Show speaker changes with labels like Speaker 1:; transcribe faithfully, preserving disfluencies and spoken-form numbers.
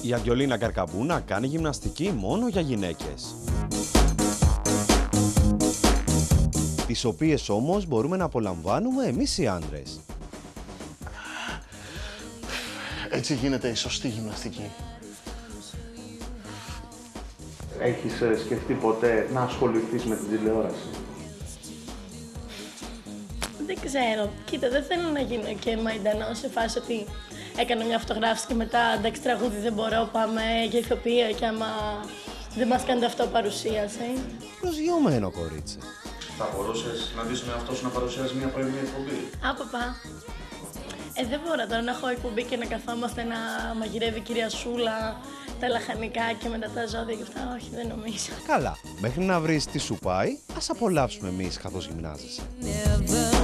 Speaker 1: Η Αγγελίνα Καρκαμπούνα κάνει γυμναστική μόνο για γυναίκες. Τις οποίες όμως μπορούμε να απολαμβάνουμε εμείς οι άντρες.
Speaker 2: Έτσι γίνεται η σωστή γυμναστική.
Speaker 3: Έχεις ε, σκεφτεί ποτέ να ασχοληθείς με την τηλεόραση?
Speaker 4: Δεν ξέρω. Κοίτα, δεν θέλω να γίνω και μαϊντανό σε φάση ότι έκανα μια φωτογράφηση και μετά εντάξει τραγούδι δεν μπορώ, πάμε για ηθοποιία και άμα δεν μας κάνετε αυτό παρουσίαση.
Speaker 1: Προσγειωμένο κορίτσι.
Speaker 3: Θα μπορούσες να δεις με αυτό σου να παρουσιάσεις μια πρωινή εκπομπή?
Speaker 4: Άπαπα. Ε, δεν μπορώ τώρα να έχω εκπομπή και να καθόμαστε να μαγειρεύει η κυρία Σούλα τα λαχανικά και μετά τα ζώδια και αυτά. Όχι, δεν νομίζω.
Speaker 1: Καλά, μέχρι να βρεις τι σου πάει, ας απολαύσουμε εμείς καθώς γυμνάζεσαι.